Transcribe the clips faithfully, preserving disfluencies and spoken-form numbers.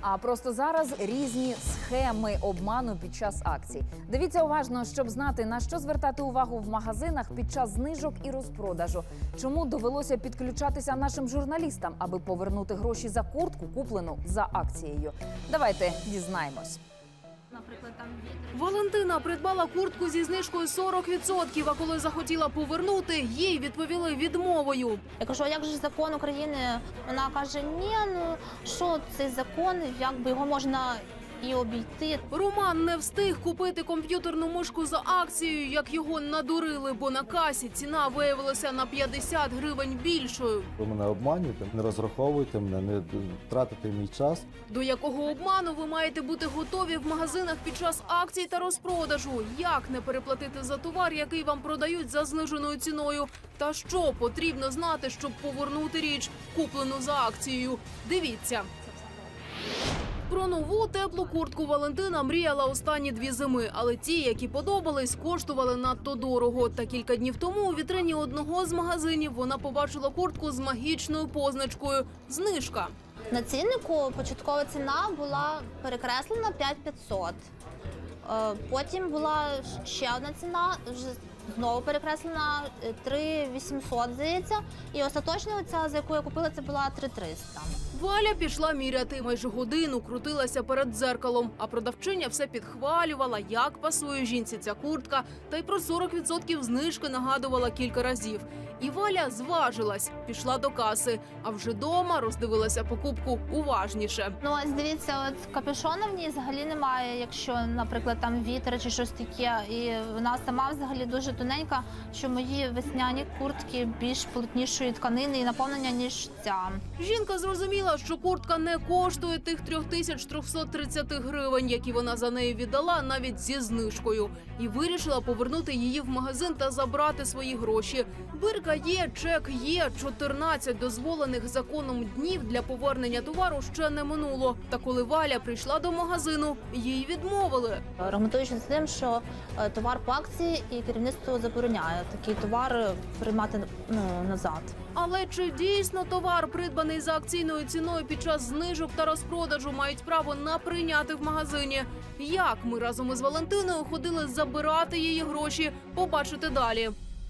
А просто зараз різні схеми обману під час акцій. Дивіться уважно, щоб знати, на що звертати увагу в магазинах під час знижок і розпродажу. Чому довелося підключатися нашим журналістам, аби повернути гроші за куртку, куплену за акцією. Давайте дізнаємось. Валентина придбала куртку зі знижкою сорок відсотків, а коли захотіла повернути, їй відповіли відмовою. Я кажу, а як же закон України? Вона каже, ні, ну що цей закон, якби його можна і обійти. Роман не встиг купити комп'ютерну мишку за акцією, як його надурили, бо на касі ціна виявилася на п'ятдесят гривень більшою. Ви мене обманюєте, не розраховуйте мене, не тратите мій час. До якого обману ви маєте бути готові в магазинах під час акцій та розпродажу? Як не переплатити за товар, який вам продають за зниженою ціною? Та що потрібно знати, щоб повернути річ, куплену за акцією? Дивіться. Про нову теплу куртку Валентина мріяла останні дві зими, але ті, які подобались, коштували надто дорого. Та кілька днів тому у вітрині одного з магазинів вона побачила куртку з магічною позначкою – знижка. На ціннику початкова ціна була перекреслена п'ять п'ятсот. Потім була ще одна ціна, вже знову перекреслена три вісімсот, здається. І остаточна оця, за яку я купила, це була три триста. Валя пішла міряти. Майже годину крутилася перед дзеркалом, а продавчиня все підхвалювала, як пасує жінці ця куртка, та й про сорок відсотків знижки нагадувала кілька разів. І Валя зважилась, пішла до каси, а вже дома роздивилася покупку уважніше. Ну ось дивіться, от капюшона в ній взагалі немає, якщо, наприклад, там вітер чи щось таке. І вона сама взагалі дуже тоненька, що мої весняні куртки більш плотнішої тканини і наповнення, ніж ця. Жінка зрозуміла, що куртка не коштує тих три тисячі триста тридцять гривень, які вона за неї віддала навіть зі знижкою. І вирішила повернути її в магазин та забрати свої гроші. Бирка є, чек є, чотирнадцять дозволених законом днів для повернення товару ще не минуло. Та коли Валя прийшла до магазину, їй відмовили. Аргументуючи з тим, що товар по акції і керівництво забороняє такий товар приймати ну, назад. Але чи дійсно товар, придбаний за акційною ціною під час знижок та розпродажу, мають право на прийняти в магазині? Як ми разом із Валентиною ходили забирати її гроші, побачите далі.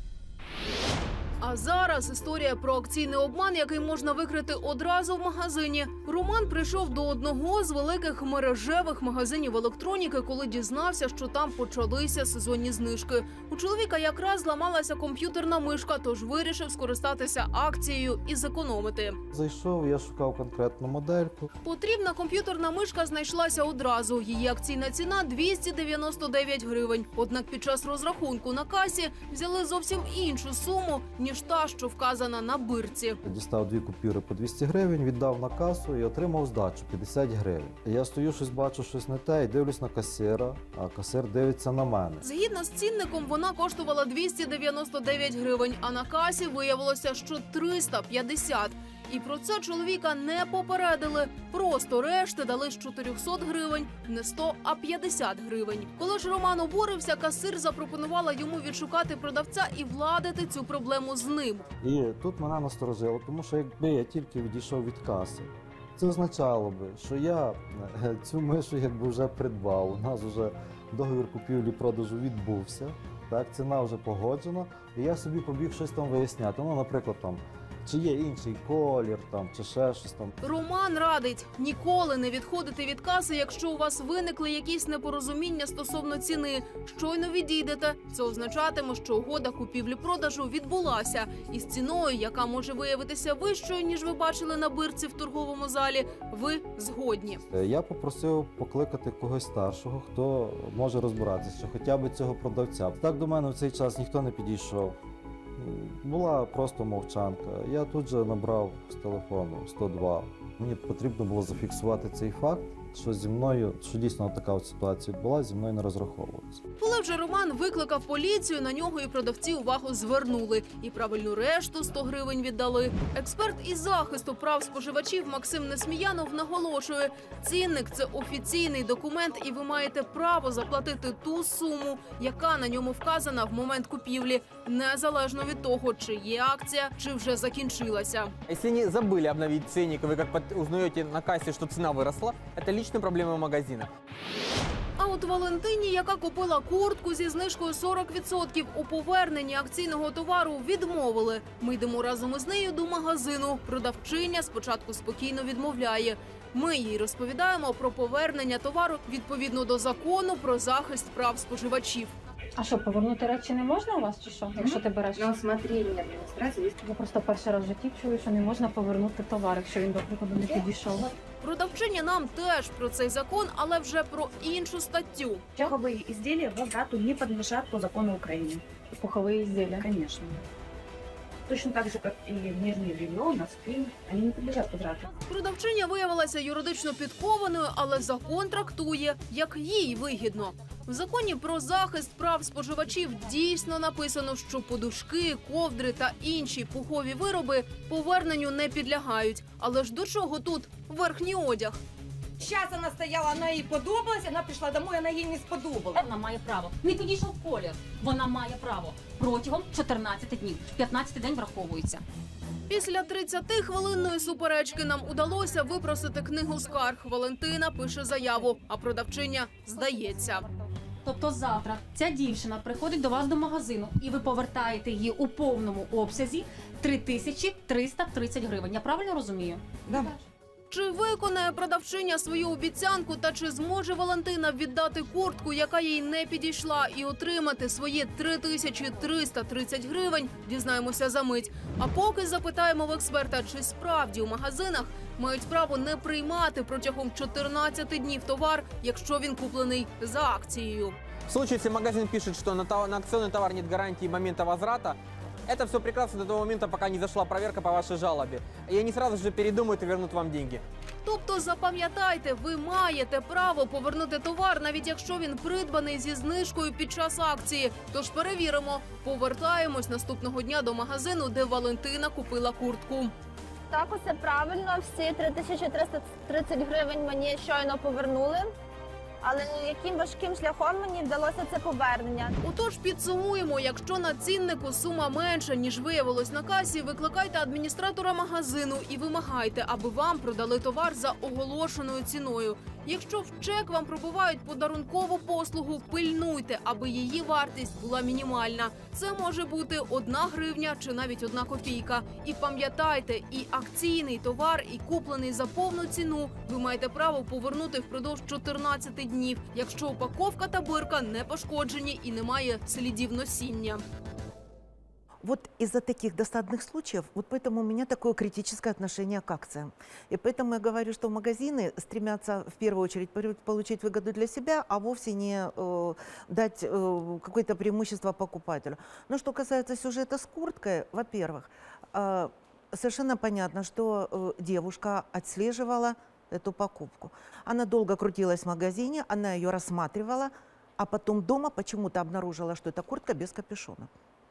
А зараз історія про акційний обман, який можна викрити одразу в магазині. Роман прийшов до одного з великих мережевих магазинів електроніки, коли дізнався, що там почалися сезонні знижки. У чоловіка якраз зламалася комп'ютерна мишка, тож вирішив скористатися акцією і зекономити. Зайшов, я шукав конкретну модельку. Потрібна комп'ютерна мишка знайшлася одразу. Її акційна ціна – двісті дев'яносто дев'ять гривень. Однак під час розрахунку на касі взяли зовсім іншу суму, ніж та, що вказана на бирці. Дістав дві купюри по двісті гривень, віддав на касу і отримав здачу п'ятдесят гривень. Я стою, щось бачу, щось не те, і дивлюсь на касира, а касир дивиться на мене. Згідно з цінником, вона коштувала двісті дев'яносто дев'ять гривень, а на касі виявилося, що триста п'ятдесят. І про це чоловіка не попередили. Просто решти дали з чотирьохсот гривень, не сто, а п'ятдесят гривень. Коли ж Роман обурився, касир запропонувала йому відшукати продавця і владити цю проблему з ним. І тут мене насторожило, тому що якби я тільки відійшов від каси, це означало би, що я цю мишу якби вже придбав. У нас вже договір купівлі-продажу відбувся, так, ціна вже погоджена, і я собі побіг щось там виясняти. Ну, наприклад, там, чи є інший колір, там, чи ще щось там. Роман радить ніколи не відходити від каси, якщо у вас виникли якісь непорозуміння стосовно ціни. Щойно відійдете, це означатиме, що угода купівлі-продажу відбулася. І з ціною, яка може виявитися вищою, ніж ви бачили на бирці в торговому залі, ви згодні. Я попросив покликати когось старшого, хто може розбиратися, що хоча б цього продавця. Так до мене в цей час ніхто не підійшов. Була просто мовчанка. Я тут же набрав з телефону сто два. Мені потрібно було зафіксувати цей факт, що зі мною, що дійсно така от ситуація відбулася, зі мною не розраховувалися. Коли вже Роман викликав поліцію, на нього і продавці увагу звернули. І правильну решту сто гривень віддали. Експерт із захисту прав споживачів Максим Несміянов наголошує, цінник – це офіційний документ, і ви маєте право заплатити ту суму, яка на ньому вказана в момент купівлі, незалежно від того, чи є акція, чи вже закінчилася. Если не забыли обновить ценник, вы как узнаете на кассе, что цена выросла, это личная проблема магазина. А от Валентині, яка купила куртку зі знижкою сорок відсотків, у поверненні акційного товару відмовили. Ми йдемо разом із нею до магазину. Продавчиня спочатку спокійно відмовляє. Ми їй розповідаємо про повернення товару відповідно до закону про захист прав споживачів. А що, повернути речі не можна у вас чи що, якщо ти береш? На усмотрение администрации есть. Я просто перший раз в житті чую, що не можна повернути товар, якщо він, до прикладу, не підійшов. Продавчиня нам теж про цей закон, але вже про іншу статтю. Пуховые изделия возврату не подлежат по закону Украины. Пухові ізділля. Конечно. Точно так же, как и нижнее белье, носки, они не подлежат возврату. Продавчиня виявилася юридично підкованою, але закон трактує, як їй вигідно. В законі про захист прав споживачів дійсно написано, що подушки, ковдри та інші пухові вироби поверненню не підлягають. Але ж до чого тут верхній одяг? Зараз вона стояла, вона їй подобалась, вона прийшла домой, вона їй не сподобалась. Вона має право. Не підійшов колір. Вона має право. Протягом чотирнадцяти днів. п'ятнадцятий день враховується. Після тридцятихвилинної суперечки нам удалося випросити книгу скарг. Валентина пише заяву, а продавчиня здається. Тобто завтра ця дівчина приходить до вас до магазину і ви повертаєте її у повному обсязі три тисячі триста тридцять гривень. Я правильно розумію? Да. Чи виконає продавчиня свою обіцянку та чи зможе Валентина віддати куртку, яка їй не підійшла, і отримати свої три тисячі триста тридцять гривень, дізнаємося за мить. А поки запитаємо в експерта, чи справді у магазинах мають право не приймати протягом чотирнадцяти днів товар, якщо він куплений за акцією. В случае, если магазин пишет, что на, товар, на акционный товар нет гарантии момента возврата, это все прекрасно до того момента, пока не зашла проверка по вашей жалобе. И они сразу же передумают и вернут вам деньги. Тобто, запам'ятайте, ви маєте право повернути товар, навіть якщо він придбаний зі знижкою під час акції. Тож перевіримо. Повертаємось наступного дня до магазину, де Валентина купила куртку. Так, усе правильно. Всі три тисячі триста тридцять гривень мені щойно повернули. Але яким важким шляхом мені вдалося це повернення? Отож, підсумуємо, якщо на ціннику сума менша, ніж виявилось на касі, викликайте адміністратора магазину і вимагайте, аби вам продали товар за оголошеною ціною. Якщо в чек вам пробивають подарункову послугу, пильнуйте, аби її вартість була мінімальна. Це може бути одна гривня чи навіть одна копійка. І пам'ятайте, і акційний товар, і куплений за повну ціну ви маєте право повернути впродовж чотирнадцяти днів, якщо упаковка та бирка не пошкоджені і немає слідів носіння. Вот из-за таких досадных случаев, вот поэтому у меня такое критическое отношение к акциям. И поэтому я говорю, что магазины стремятся в первую очередь получить выгоду для себя, а вовсе не э, дать э, какое-то преимущество покупателю. Но что касается сюжета с курткой, во-первых, э, совершенно понятно, что э, девушка отслеживала эту покупку. Она долго крутилась в магазине, она ее рассматривала, а потом дома почему-то обнаружила, что это куртка без капюшона.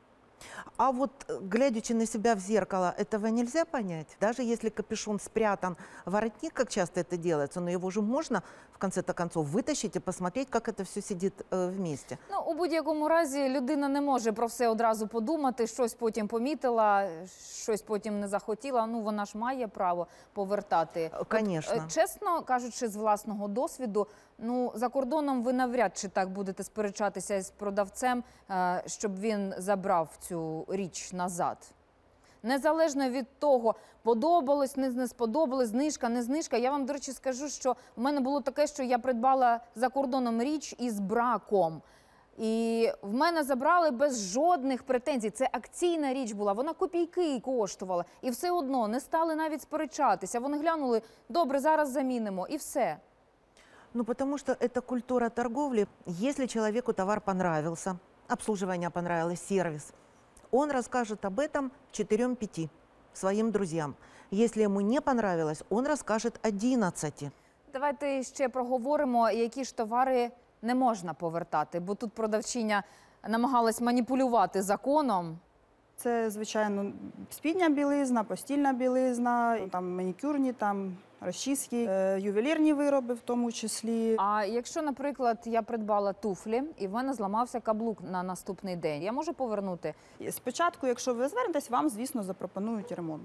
А вот, глядячи на себя в зеркало, этого нельзя понять. Даже если капюшон спрятан в воротник, как часто это делается, но его же можно, в конце-то концов, вытащить и посмотреть, как это все сидит э, вместе. Ну, у будь-якому разі людина не може про все одразу подумати, щось потім помітила, щось потім не захотіла. Ну, вона ж має право повертати. Конечно. От, чесно кажучи, з власного досвіду, ну, за кордоном ви навряд чи так будете сперечатися з продавцем, щоб він забрав цю річ назад. Незалежно від того, подобалось, не сподобалось, знижка, не знижка. Я вам, до речі, скажу, що в мене було таке, що я придбала за кордоном річ із браком. І в мене забрали без жодних претензій. Це акційна річ була, вона копійки коштувала. І все одно не стали навіть сперечатися. Вони глянули, добре, зараз замінимо, і все. Ну, потому что это культура торговли. Если человеку товар понравился, обслуживание понравилось, сервис, он расскажет об этом четырем-пяти своим друзьям. Если ему не понравилось, он расскажет одиннадцати. Давайте ще проговоримо, які ж товари не можна повертати, бо тут продавчиня намагалась маніпулювати законом. Це, звичайно, спідня білизна, постільна білизна, там манікюрні, там розчіски, ювелірні вироби в тому числі. А якщо, наприклад, я придбала туфлі і в мене зламався каблук на наступний день, я можу повернути? Спочатку, якщо ви звернетесь, вам, звісно, запропонують ремонт.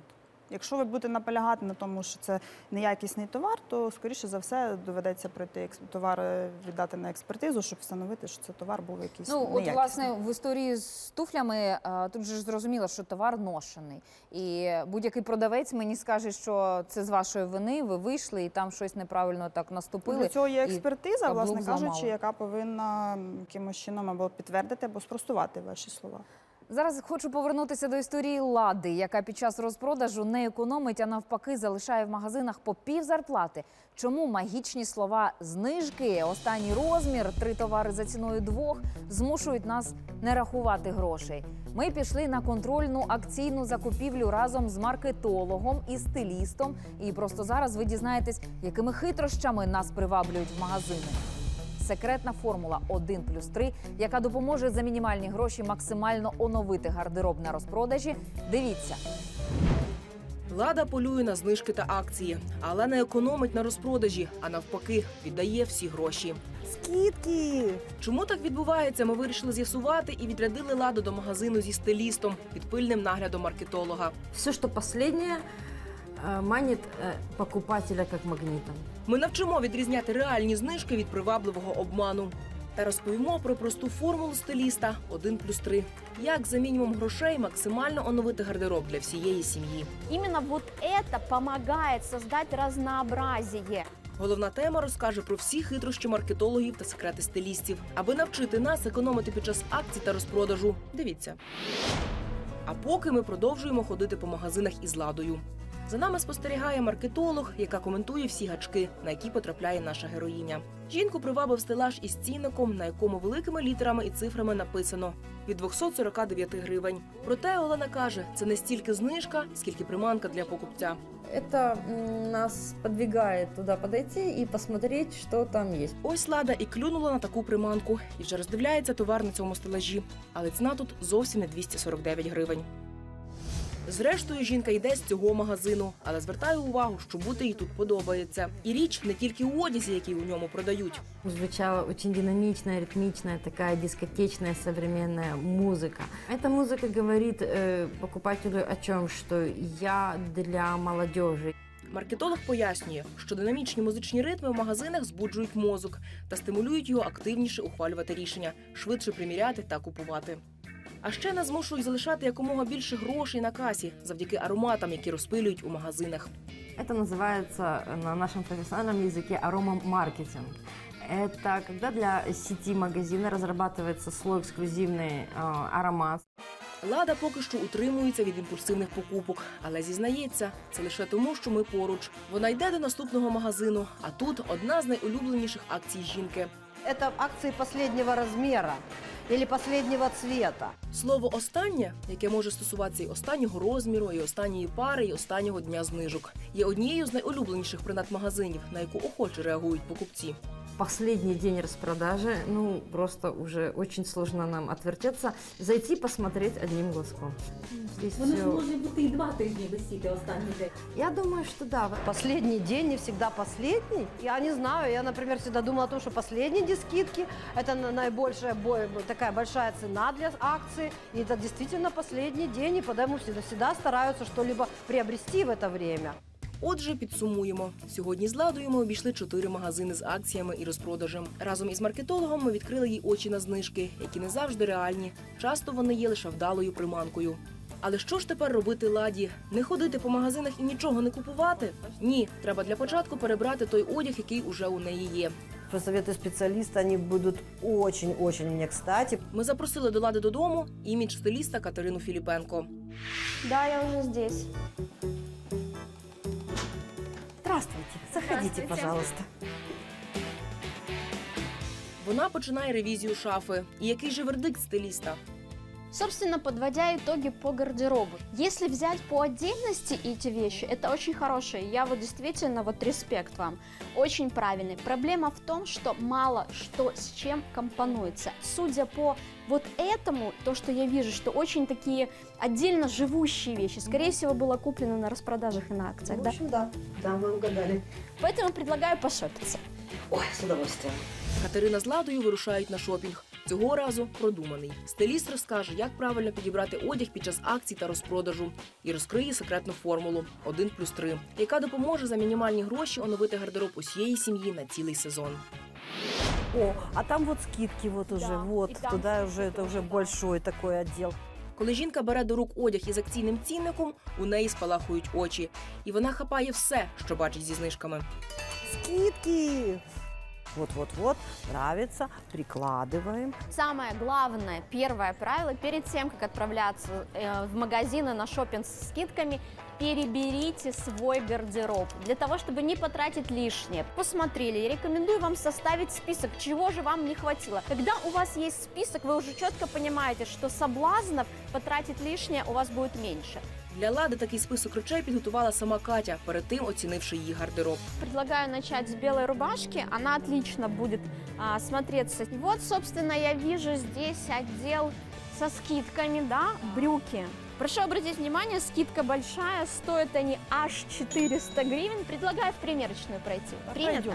Якщо ви будете наполягати на тому, що це неякісний товар, то, скоріше за все, доведеться пройти екс- товар е, віддати на експертизу, щоб встановити, що це товар був якийсь Ну, от, неякісний. власне, в історії з туфлями а, тут же ж зрозуміло, що товар ношений. І будь-який продавець мені скаже, що це з вашої вини, ви вийшли і там щось неправильно так наступили. Для цього є і експертиза, каблук власне зламали. кажучи, яка повинна м, якимось чином або підтвердити, або спростувати ваші слова. Зараз хочу повернутися до історії Лади, яка під час розпродажу не економить, а навпаки залишає в магазинах по пів зарплати. Чому магічні слова «знижки», «останній розмір», «три товари за ціною двох» змушують нас не рахувати грошей? Ми пішли на контрольну акційну закупівлю разом з маркетологом і стилістом. І просто зараз ви дізнаєтесь, якими хитрощами нас приваблюють в магазини. Секретна формула один плюс три, яка допоможе за мінімальні гроші максимально оновити гардероб на розпродажі. Дивіться. Лада полює на знижки та акції, але не економить на розпродажі, а навпаки, віддає всі гроші. Скидки! Чому так відбувається, ми вирішили з'ясувати і відрядили Ладу до магазину зі стилістом під пильним наглядом маркетолога. Все, что последнее, э, манит э, покупателя как магнитом. Ми навчимо відрізняти реальні знижки від привабливого обману. Та розповімо про просту формулу стиліста один плюс три. Як за мінімум грошей максимально оновити гардероб для всієї сім'ї. Именно вот это помогает создать разнообразие. Головна тема розкаже про всі хитрощі маркетологів та секрети стилістів, аби навчити нас економити під час акцій та розпродажу. Дивіться. А поки ми продовжуємо ходити по магазинах із Ладою. За нами спостерігає маркетолог, яка коментує всі гачки, на які потрапляє наша героїня. Жінку привабив стелаж із цінником, на якому великими літерами і цифрами написано від двохсот сорока дев'яти гривень. Проте Олена каже, це не стільки знижка, скільки приманка для покупця. Это м, нас подвигает туда подойти и посмотреть, что там есть. Ось Лада і клюнула на таку приманку, і вже роздивляється товар на цьому стелажі. Але ціна тут зовсім не двісті сорок дев'ять гривень. Зрештою, жінка йде з цього магазину, але звертає увагу, що бути їй тут подобається. І річ не тільки у одязі, який у ньому продають. Звучала очень динамичная, ритмичная, такая дискотечная современная музыка. Эта музыка говорит э, покупателю о чем, что я для молодежи. Маркетолог пояснює, що динамічні музичні ритми в магазинах збуджують мозок та стимулюють його активніше ухвалювати рішення, швидше приміряти та купувати. А ще нас змушують залишати якомога більше грошей на касі завдяки ароматам, які розпилюють у магазинах. Это называется на нашем профессиональном языке аромамаркетинг. Это когда для сети магазина разрабатывается слой эксклюзивный э, аромат. Лада поки що утримується від імпульсивних покупок, але зізнається, це лише тому, що ми поруч. Вона йде до наступного магазину, а тут одна з найулюбленіших акцій жінки. Это акции последнего размера или последнего цвета. Слово «останнє», яке може стосуватися і останнього розміру, і останньої пари, і останнього дня знижок, є однією з найулюбленіших принад магазинів, на яку охоче реагують покупці. Последний день распродажи, ну, просто уже очень сложно нам отвертеться, зайти посмотреть одним глазком. Здесь Вони ж всё- може бути і два тижні висіти останній день. Я думаю, что да. Последний день не всегда последний. Я не знаю, я, например, всегда думала о том, что последние дни скидки – это на- наибольшая, бо- такая большая цена для акции. И это действительно последний день, и поэтому всегда, всегда стараются что-либо приобрести в это время. Отже, підсумуємо. Сьогодні з Ладою ми обійшли чотири магазини з акціями і розпродажем. Разом із маркетологом ми відкрили їй очі на знижки, які не завжди реальні. Часто вони є лише вдалою приманкою. Але що ж тепер робити Ладі? Не ходити по магазинах і нічого не купувати? Ні, треба для початку перебрати той одяг, який уже у неї є. По совету специалиста они будут очень-очень мне кстати. Ми запросили до Лади додому імідж-стиліста Катерину Філіпенко. Да, я уже здесь. Здравствуйте, заходите, Здравствуйте. пожалуйста. Вона починає ревізію шафи. І який же вердикт стиліста? Собственно, подводя итоги по гардеробу. Если взять по отдельности эти вещи, это очень хорошие. Я вот действительно, вот респект вам. Очень правильный. Проблема в том, что мало что с чем компонуется. Судя по вот этому, то, что я вижу, что очень такие отдельно живущие вещи, скорее всего, было куплено на распродажах и на акциях. В общем, да. Да, вы угадали. Поэтому предлагаю пошопиться. Ой, с удовольствием. Катерина з Ладою вирушають на шопінг. Цього разу продуманий. Стиліст розкаже, як правильно підібрати одяг під час акцій та розпродажу. І розкриє секретну формулу один плюс три, яка допоможе за мінімальні гроші оновити гардероб усієї сім'ї на цілий сезон. О, а там вот скидки вот уже, Да, вот, и там туда уже, это уже большой такой отдел. Коли жінка бере до рук одяг із акційним цінником, у неї спалахують очі. І вона хапає все, що бачить зі знижками. Скидки! Вот-вот-вот, нравится, прикладываем. Самое главное, первое правило, перед тем, как отправляться э, в магазины на шопинг с скидками, переберите свой гардероб, для того, чтобы не потратить лишнее. Посмотрели, я рекомендую вам составить список, чего же вам не хватило. Когда у вас есть список, вы уже четко понимаете, что соблазнов потратить лишнее у вас будет меньше. Для Лади такий список речей підготувала сама Катя, перед тим оцінивши її гардероб. Предлагаю начать с белой рубашки, она отлично будет а, смотреться. И вот, собственно, я вижу здесь отдел со скидками, да, брюки. Прошу обратить внимание, скидка большая, стоят они аж четыреста гривен. Предлагаю в примерочную пройти. Принято?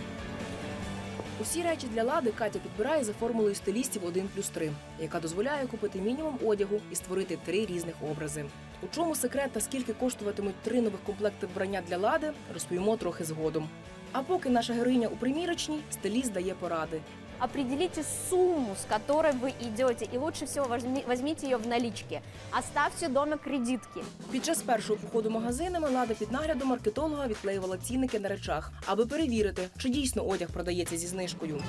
Усі речі для Лади Катя підбирає за формулою стилістів один плюс три, яка дозволяє купити мінімум одягу і створити три різних образи. У чому секрет та скільки коштуватимуть три нових комплекти вбрання для Лади, розповімо трохи згодом. А поки наша героїня у примірочній, стиліст дає поради. Определите сумму, с которой вы идете, и лучше всего возьми- возьмите ее в наличке. Оставьте дома кредитки. Під час першого походу магазинами Лада під наглядом маркетолога відклеювала цінники на речах, аби перевірити, чи дійсно одяг продається зі знижкою.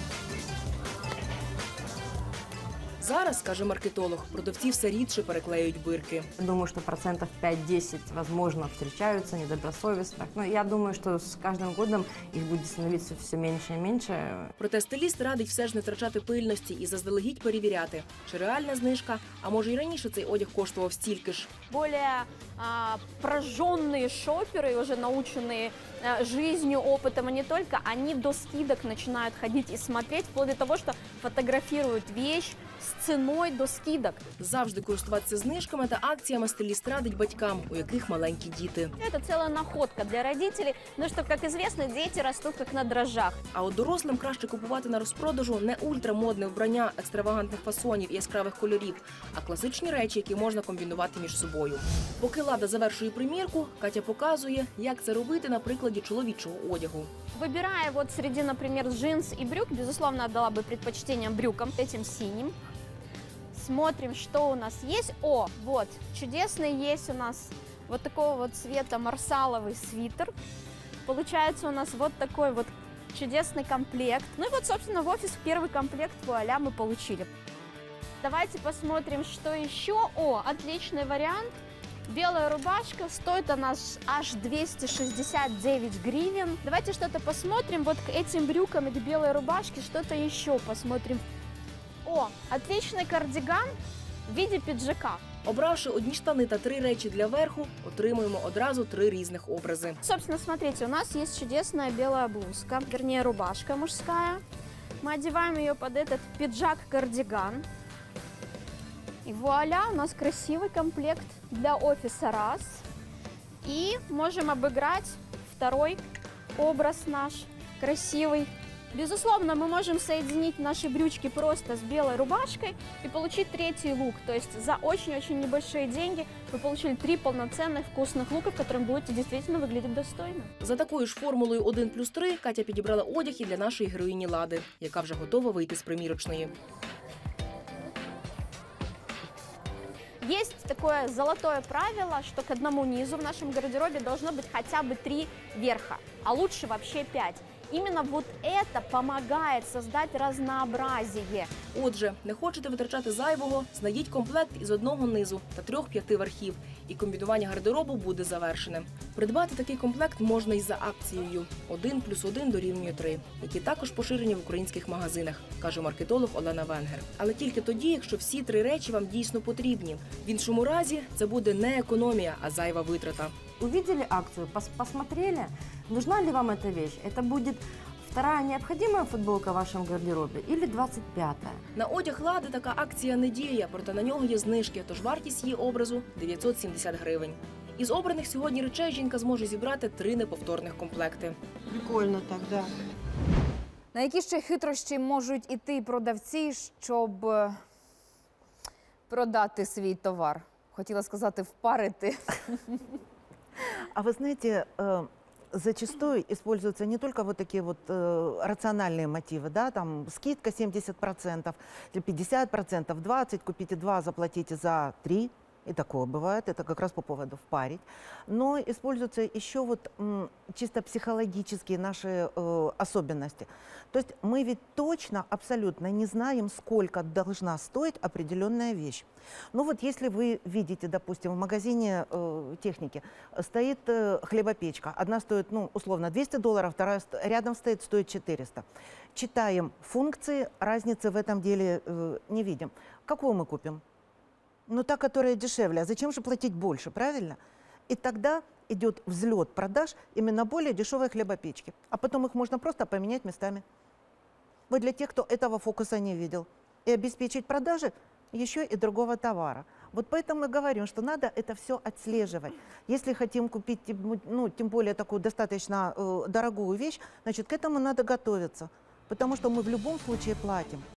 Зараз, каже маркетолог, продавці все рідше переклеюють бирки. Думаю, что процентов пять-десять, возможно, встречаются недобросовестных. Но я думаю, что с каждым годом их будет становиться все меньше и меньше. Проте стиліст радить все ж не втрачати пильності і заздалегідь перевіряти, чи реальна знижка, а може й раніше цей одяг коштував стільки ж. Более а, прожженные шоперы, уже наученные а, жизнью, опытом, и не только, они до скидок начинают ходить и смотреть, вплоть до того, что фотографируют вещь с ценой до скидок. Завжди користуватися знижками та акціями стиліст радить батькам, у яких маленькі діти. Это целая находка для родителей, но что, как известно, дети растут как на дрожжах. А от дорослим краще купувати на розпродажу не ультрамодне вбрання екстравагантних фасонів і яскравих кольорів, а класичні речі, які можна комбінувати між собою. Поки Лада завершує примірку, Катя показує, як це робити на прикладі чоловічого одягу. Выбирая вот среди, например, джинс и брюк, безусловно, отдала бы предпочтение брюкам, этим синим. Смотрим, что у нас есть. О, вот, чудесный есть у нас вот такого вот цвета марсаловый свитер. Получается у нас вот такой вот чудесный комплект. Ну и вот, собственно, в офис первый комплект вуаля мы получили. Давайте посмотрим, что еще. О, отличный вариант. Белая рубашка, стоит она аж двести шестьдесят девять гривен. Давайте что-то посмотрим. Вот к этим брюкам и к белой рубашке что-то еще посмотрим. О, отличный кардиган в виде пиджака. Обравши одні штани та три речі для верху, отримуємо одразу три різних образи. Собственно, смотрите, у нас есть чудесная белая блузка, вернее рубашка мужская. Мы одеваем ее под этот пиджак-кардиган. И вуаля, у нас красивый комплект для офиса раз. И можем обыграть второй образ наш, красивый. Безусловно, мы можем соединить наши брючки просто с белой рубашкой и получить третий лук. То есть за очень-очень небольшие деньги вы получили три полноценных вкусных лука, в которых будете действительно выглядеть достойно. За такою ж формулою один плюс три Катя підібрала одяг і для нашої героїні Лади, яка вже готова вийти з примірочної. Есть такое золотое правило, что к одному низу в нашем гардеробе должно быть хотя бы три верха, а лучше вообще пять. Именно вот это помогает создать разнообразие. Отже, не хочете витрачати зайвого, знайдіть комплект із одного низу та трьох-п'яти верхів, і комбінування гардеробу буде завершене. Придбати такий комплект можна і за акцією один плюс один дорівнює три, які також поширені в українських магазинах, каже маркетолог Олена Венгер. Але тільки тоді, якщо всі три речі вам дійсно потрібні. В іншому разі це буде не економія, а зайва витрата. Увидели акцию, пос посмотрели, нужна ли вам эта вещь? Это будет вторая необходимая футболка в вашем гардеробе или двадцать пятая? На одяг Лади така акція не діє, проте на нього є знижки, тож вартість її образу – дев'ятсот сімдесят гривень. Із обраних сьогодні речей жінка зможе зібрати три неповторних комплекти. Прикольно так, да. На які ще хитрощі можуть іти продавці, щоб е, продати свій товар? Хотіла сказати, впарити. А вы знаете, э, зачастую используются не только вот такие вот э, рациональные мотивы, да, там скидка семьдесят процентов или пятьдесят процентов, двадцать, купите два, заплатите за три. И такое бывает, это как раз по поводу впарить. Но используются еще вот м, чисто психологические наши э, особенности. То есть мы ведь точно, абсолютно не знаем, сколько должна стоить определенная вещь. Ну вот если вы видите, допустим, в магазине э, техники стоит э, хлебопечка, одна стоит, ну, условно, двести долларов, вторая рядом стоит, стоит четыреста. Читаем функции, разницы в этом деле э, не видим. Какую мы купим? Ну, та, которая дешевле. А зачем же платить больше, правильно? И тогда идет взлет продаж именно более дешевой хлебопечки. А потом их можно просто поменять местами. Вот для тех, кто этого фокуса не видел. И обеспечить продажи еще и другого товара. Вот поэтому мы говорим, что надо это все отслеживать. Если хотим купить, ну, тем более такую достаточно э, дорогую вещь, значит, к этому надо готовиться. Потому что мы в любом случае платим.